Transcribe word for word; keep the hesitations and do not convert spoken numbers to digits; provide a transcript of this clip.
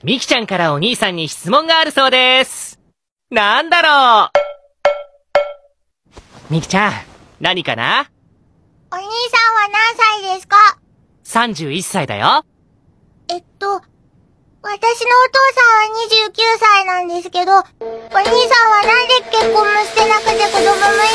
みきちゃんからお兄さんに質問があるそうです。なんだろう。みきちゃん、何かな？ お兄さんは何歳ですか？ さんじゅういっさいだよ。 えっと、私のお父さんはにじゅうきゅうさいなんですけど、お兄さんはなんで結婚もしてなくて子供もい